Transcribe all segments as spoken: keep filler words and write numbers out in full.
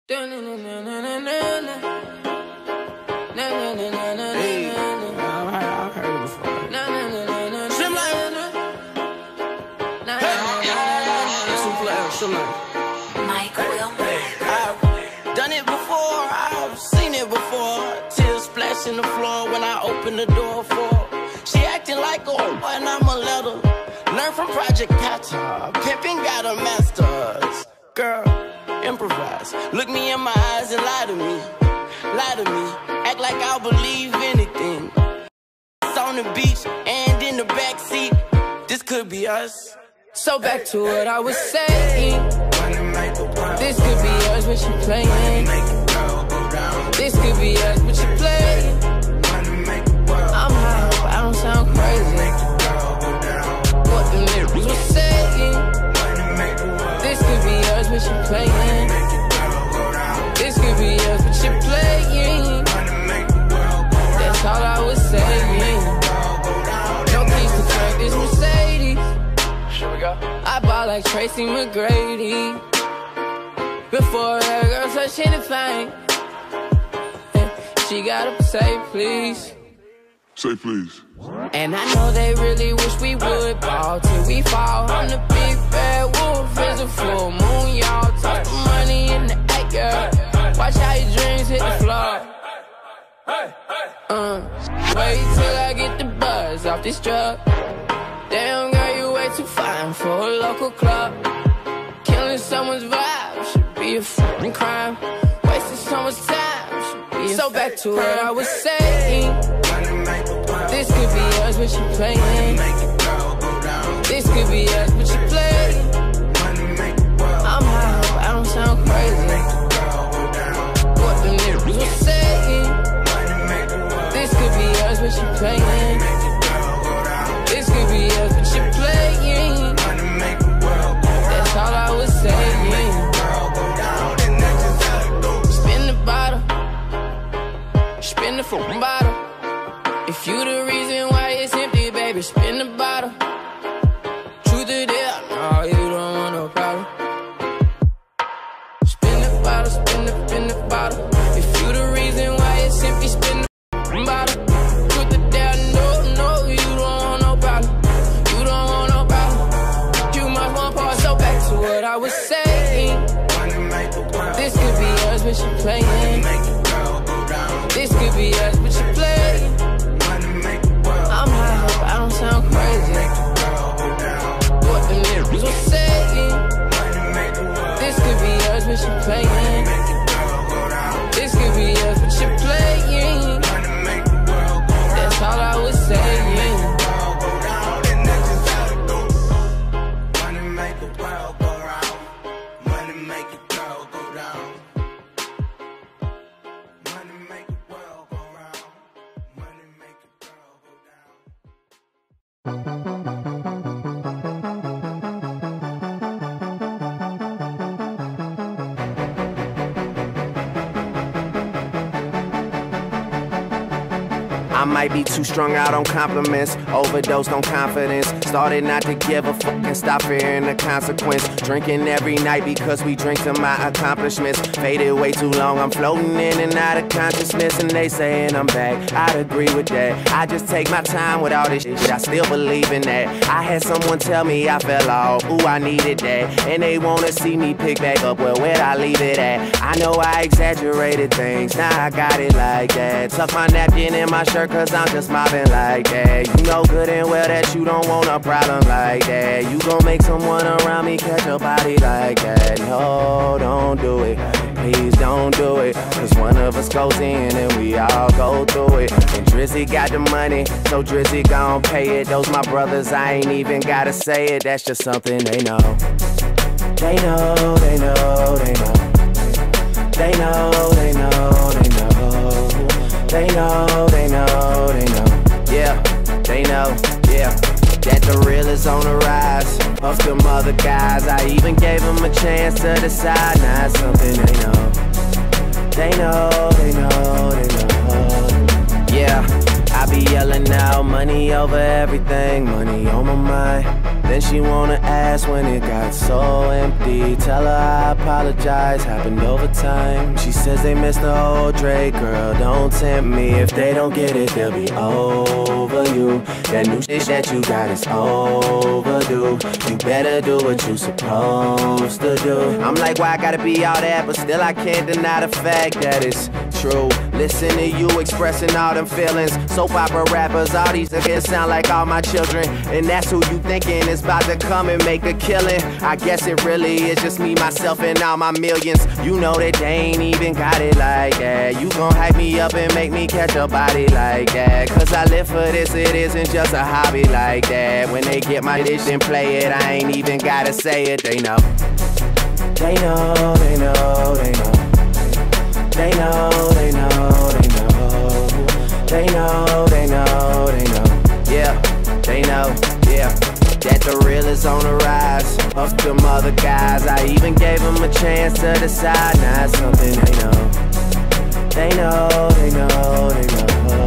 In the floor when I open the door for her. She acting like a and I'ma let her learn from Project Kata. Pimpin' got a master's. Girl, improvise. Look me in my eyes and lie to me. Lie to me. Act like I'll believe anything. It's on the beach and in the backseat. This could be us. So back to what I was saying. This could be us, but you playing. This could be us, but you playing. I'm high, but I don't sound crazy. What the lyrics were saying. This could be us, but you playing. This could be us, but you playing. That's all I was saying. No keys to crack this Mercedes. Here we go. I bought like Tracy McGrady. Before that girl touched anything. She gotta say please. Say please. And I know they really wish we would ball till we fall. I'm the big bad wolf, it's a full moon, y'all. Toss the money in the act, girl. Watch how your dreams hit the floor. Uh, wait till I get the buzz off this drug. Damn girl, you way too fine for a local club. Killing someone's vibe should be a fucking crime. Wasting so much time. So back to what I was saying. This could be us, but you playing. This could be us, but you playing. I'm high, but I don't sound crazy. What the lyrics were saying. This could be us, but you playing. This could be us, but you playing. That's all I was saying. Spin the bottle. Spin the fucking bottle. If you the reason why it's empty, baby, spin the bottle. Truth or dare, no, you don't want no problem. Spin the bottle, spin the, spin the bottle. If you the reason why it's empty, spin the fucking bottle. Truth or dare, no, no, you don't want no problem. You don't want no problem. You must want part. So back to what I was saying. This could be us, but you playing. This could be us, but you playing. I'm high, but I don't sound crazy. What the lyrics were saying. This could be us, but you playing. This could be us, but you playing. That's all I was saying. I might be too strung out on compliments, overdosed on confidence. Started not to give a fuck and stop fearing the consequence. Drinking every night because we drink to my accomplishments. Faded way too long, I'm floating in and out of consciousness. And they saying I'm back, I'd agree with that. I just take my time with all this shit, I still believe in that. I had someone tell me I fell off, ooh, I needed that. And they wanna see me pick back up, well, where'd I leave it at? I know I exaggerated things, now I got it like that. Tuck my napkin in my shirt cause I'm just mobbing like that. You know good and well that you don't want a problem like that. You gon' make someone around me catch a body like that. No, don't do it, please don't do it. Cause one of us goes in and we all go through it. And Drizzy got the money, so Drizzy gon' pay it. Those my brothers, I ain't even gotta say it. That's just something they know. They know, they know, they know. They know, they know, they know. They know, they know, they know. Yeah, they know, yeah. That the real is on the rise. Fuck them other guys, I even gave them a chance to decide. Now it's something they know. They know, they know, they know. Yeah, I be yelling out money over everything. Money on my mind. Then she wanna ask when it got so empty. Tell her I apologize, happened over time. She says they missed the old Drake, girl, don't tempt me. If they don't get it, they'll be over you. That new shit that you got is overdue. You better do what you supposed to do. I'm like, why I gotta be all that? But still I can't deny the fact that it's true. Listen to you expressing all them feelings. Soap opera rappers, all these niggas sound like all my children. And that's who you thinking is about to come and make a killing. I guess it really is just me, myself, and all my millions. You know that they ain't even got it like that. You gon' hype me up and make me catch a body like that. Cause I live for this, it isn't just a hobby like that. When they get my dish and play it, I ain't even gotta say it. They know. They know, they know, they know. They know, they know, they know. They know, they know, they know. Yeah, they know, yeah. That the real is on the rise. Fuck them other guys. I even gave them a chance to decide. Now it's something they know. They know, they know, they know.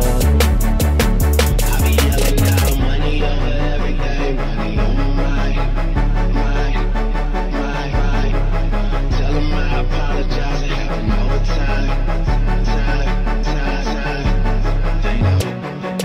I be yelling out money over everything. Money on my mind, mind, mind, mind. Tell them I apologize. It happened over time, time, time, time. They know.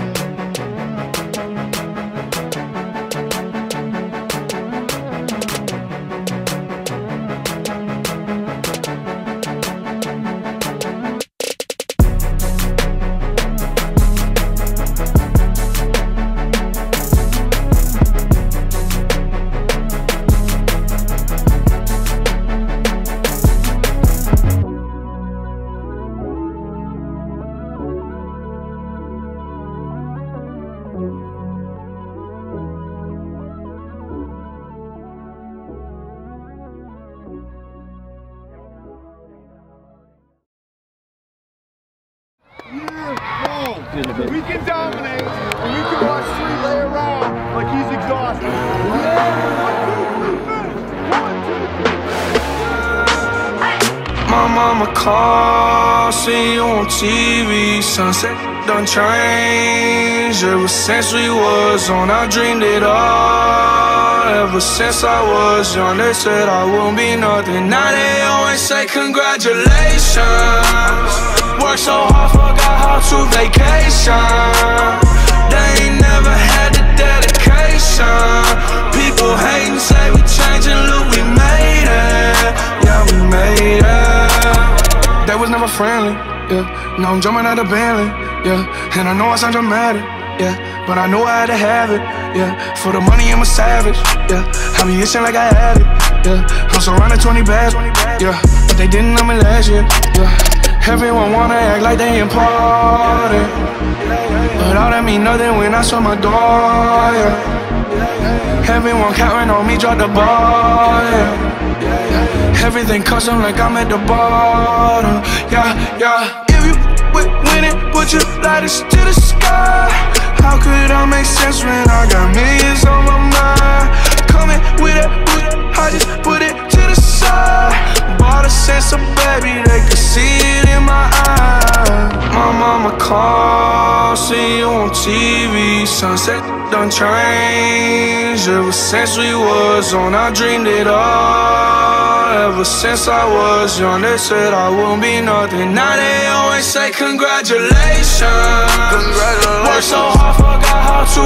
We can dominate, and we can watch Street lay around like he's exhausted. My mama called, see you on T V. Sunset done changed. Ever since we was on, I dreamed it all. Ever since I was young, they said I wouldn't be nothing. Now they always say congratulations. Worked so hard, forgot how to vacation. They ain't never had the dedication. People hating, say we changing, look, we made it. Yeah, we made it. They was never friendly, yeah. Now I'm jumping out of Bentley, yeah. And I know I sound dramatic, yeah. But I know I had to have it, yeah. For the money, I'm a savage, yeah. I be itching like I had it, yeah. I'm surrounded twenty bags, yeah. But they didn't know me last year, yeah. Everyone wanna act like they important, but all that mean nothing when I saw my door, yeah. Everyone counting on me, drop the ball, yeah. Everything custom like I'm at the bottom, yeah, yeah. If you with winning, put your lighters to the sky. How could I make sense when I got millions on my mind? Coming with it, with it, I just put it to the side. Bought a sense of baby, they could see it in my eyes. My mama called, see you on T V. Sunset done changed. Ever since we was on, I dreamed it all. Ever since I was young, they said I wouldn't be nothing. Now they always say congratulations. Congratulations. Worked so hard, forgot how to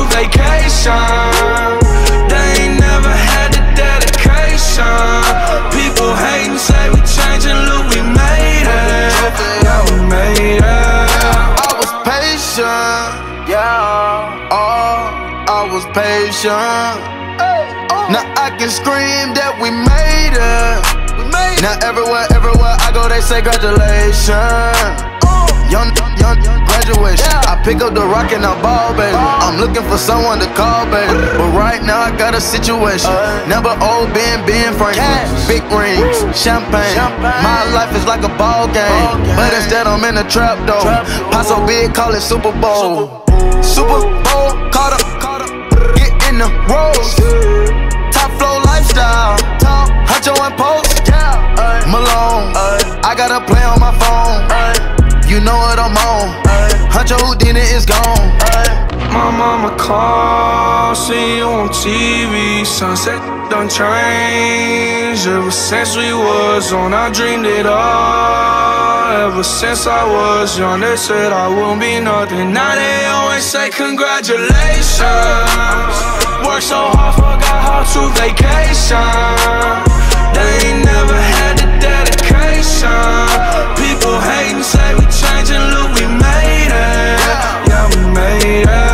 vacation. They ain't never had the dedication. People hating, say we changing, look, we made it. Yeah, we made it. I was patient, yeah. Oh, I was patient. Now I can scream that we made it. Now everywhere, everywhere I go, they say congratulations. Young, young, graduation. I pick up the rock and I ball, baby. I'm looking for someone to call, baby. But right now I got a situation. Number old Ben, Ben Franklin. Big rings, champagne. My life is like a ball game, but instead I'm in a trap though. Pot so big, call it Super Bowl. Super Bowl, caught up, get in the rolls. Top flow lifestyle, Huncho and Post. Malone, I got a play on my phone. You know what I'm on. Huncho Houdini is gone. My mama called, see you on T V. Sunset done changed. Ever since we was on, I dreamed it all. Ever since I was young, they said I wouldn't be nothing. Now they always say congratulations. Worked so hard, forgot how to vacation. They ain't never had the dedication. People hating, say we changing, look, we made it. Yeah, we made it.